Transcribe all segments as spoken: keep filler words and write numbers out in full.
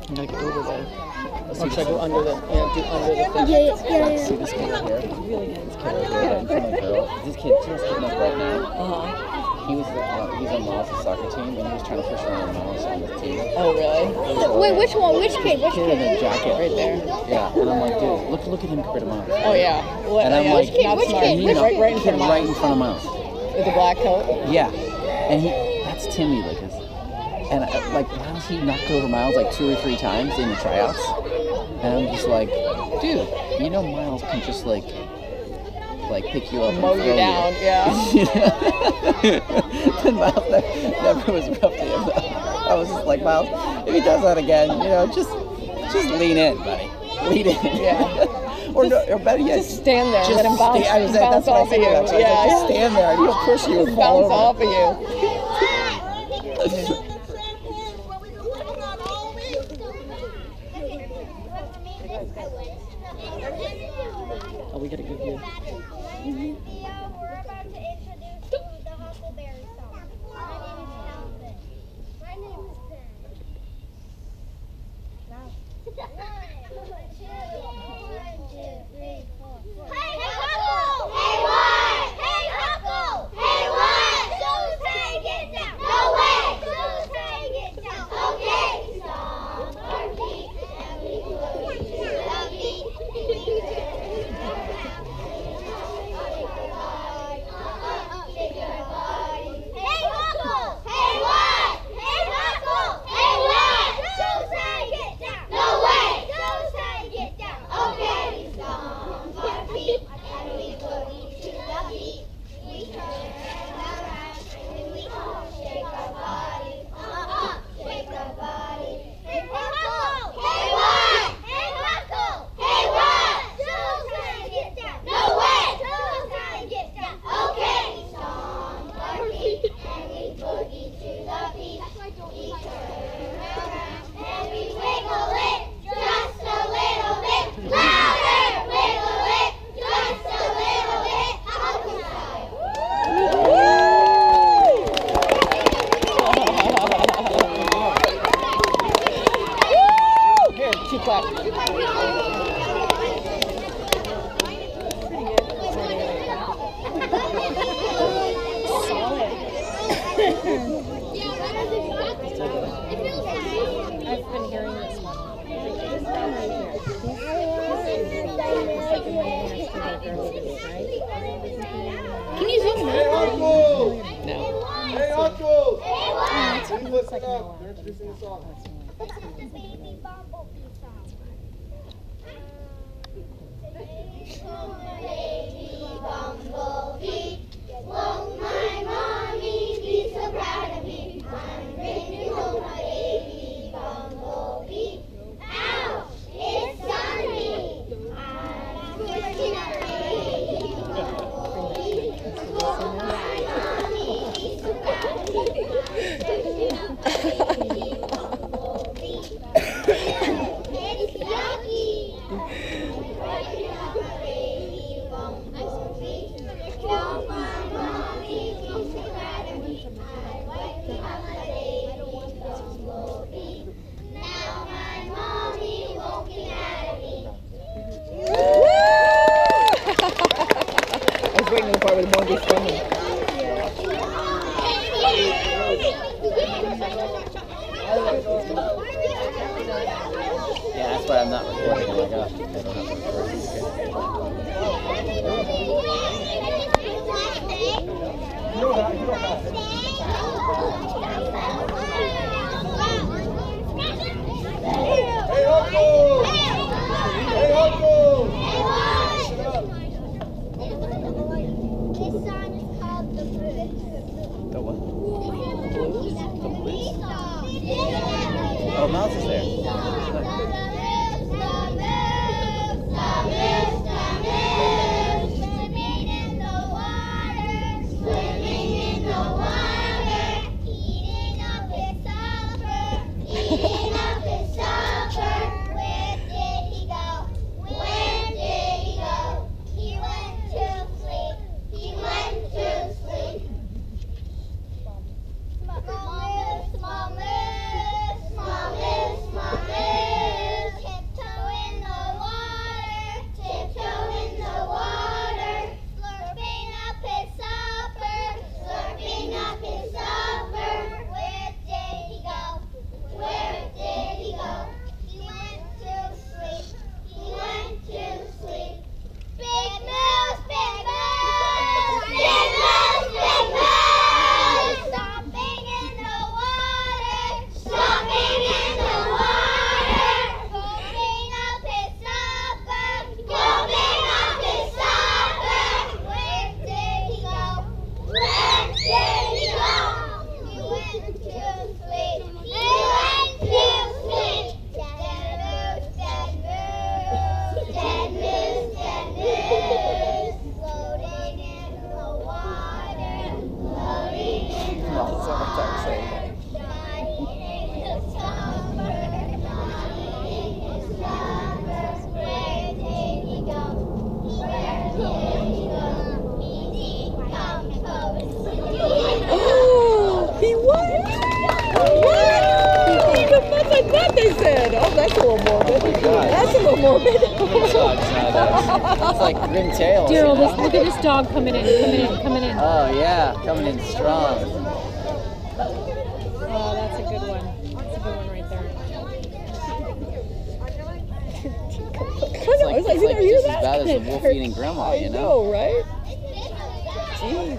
I'm gonna go over there. Or should I go under the, yeah, do under the thing? Yeah, yeah, yeah. See this kid right here? This kid right here, from the girl. This kid just getting up right now. Uh-huh. He was uh, he's on Miles' soccer team, and he was trying to push around Miles on the team. Oh, really? Wait, which one? Which kid? Which Kid in kid? a jacket. Right there. Yeah, and I'm like, dude, look look at him compared to Miles. Oh, yeah. What, And I'm yeah, like, which kid? which Smart. kid? He Which knocked- kid? Right in kid front of right in Miles. front of Miles. With the black coat? Yeah, and he that's Timmy Lucas. And uh, like, Miles, he knocked over Miles like two or three times in the tryouts. And I'm just like, dude, you know Miles can just like, like pick you up Mow and you throw down, yeah. And Miles never, never was rough to him. Though. I was just like, Miles, if he does that again, you know, just, just lean in, buddy. Lean in. Yeah. or, no, or better yet, Just stand there and just let him bounce, stay, I was, bounce that's what I off of said you. to him. I was like, Yeah. just stand there and he'll push you and Just fall bounce over. off of you. Oh, we gotta give you. We're about to introduce you to the Huckleberry song. My name is Calvin. My name is Ben. Now. One, two, three, four. Hey, Huckle! Hey, what? Hey, Huckle! Hey, what? Shoes, hey, get down. No way! Shoes, hey, get down. Okay. Stomp our feet and we boogie to the beat. We turn around. Shake your body. Hey, Huckle! Hey, what? Hey, Huckle! Hey, what? Shoes, hey, get down. No way! Shoes, hey, get down. Okay. We stomp our feet and we boogie to the beat. We turn around and we shake our body. Uh-uh, shake our body. Hey, Huckle! Hey, what? Hey, Huckle! Hey, what? Shoes, hey, get down. No way! Shoes, hey, get down. Okay. We stomp our feet and we boogie to the beat. We turn around and we wiggle it just a little bit. Louder! Wiggle it just a little bit. Huckle style. Here, two clap. I've been hearing this one. Can you zoom Hey, in? Uncle! No. Hey, Uncle! Hey, what? Hey, listen up. They're introducing the song. The baby bumblebee song. Baby bumblebee, won't my mommy be so proud of me? I'm bringing home my baby bumblebee. Ow! It's on me. I'm pushing a baby bumblebee. Won't my mommy be so proud of me? I'm bringing home my baby bumblebee. It's yucky. Bringing home my baby bumblebee. Won't my mommy be so proud of me? I like to have my baby bumblebee. Now my mommy won't be mad at me. I was waiting on the part where the bumblebee singing. Yeah, that's why I'm not recording. Oh my gosh, I don't have to Hey, Uncle! Hey, Uncle! This song is called The Blues. The what? Blues? The Blues song. Yeah. Oh, Miles is there. Swimming in the water, swimming in the water, eating up his supper, eating up his supper. Where did he go? Where did he go? He went to sleep. He went to sleep. Small moose, small moose, small moose, small moose. they said. Oh, that's a little morbid. Oh my God. That's a little morbid. Dogs nowadays. It's like grim tales. you Daryl, know? this, look at this dog coming in, coming in, coming in. Oh yeah, coming in strong. Oh, that's a good one. That's a good one right there. It's like, was like, it's you like never hear just as that? bad as a wolf eating grandma, I you know? know, right? Jeez.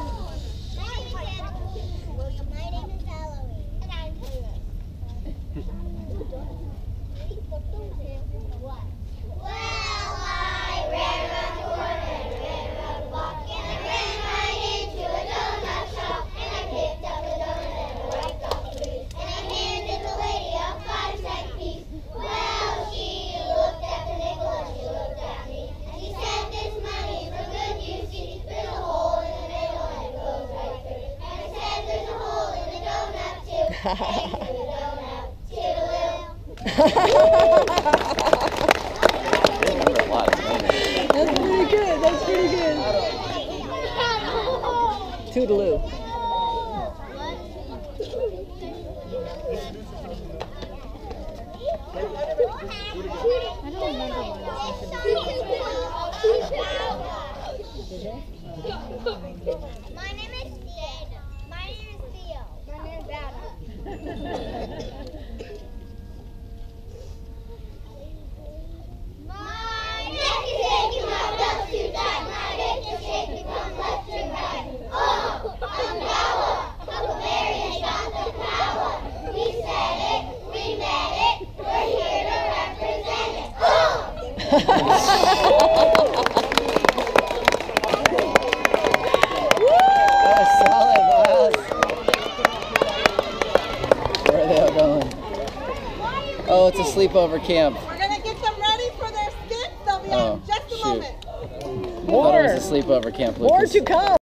William, my name is Eloise. And I'm Taylor. What? Well, I ran around the corner and ran around the block and I ran right into a donut shop and I picked up a donut and I wiped off the grease and I handed the lady a five cent piece. Well, she looked at the nickel and she looked at me and she said, "This money for good, you see. There's a hole in the middle and it goes right through." And I said, "There's a hole in the donut too." Thanks for the donut. Toodaloo. I remember a lot. It's amazing. That's pretty good. That's pretty good. Toodaloo. I don't remember when My name is Theo. My name is Theo. My name is Adam. My neck is aching, my belt's too tight, my neck is shaking from left to right. Oh, I'm Gowa, Huckleberry and got the power. We said it, we meant it, we're here to represent it. Oh! That was solid, Miles. Where are they all going? Oh, it's a sleepover camp. We're gonna get them ready for their skits. They'll be Oh, on in just a shoot. moment. I thought it was a sleepover camp, Lucas. More to come.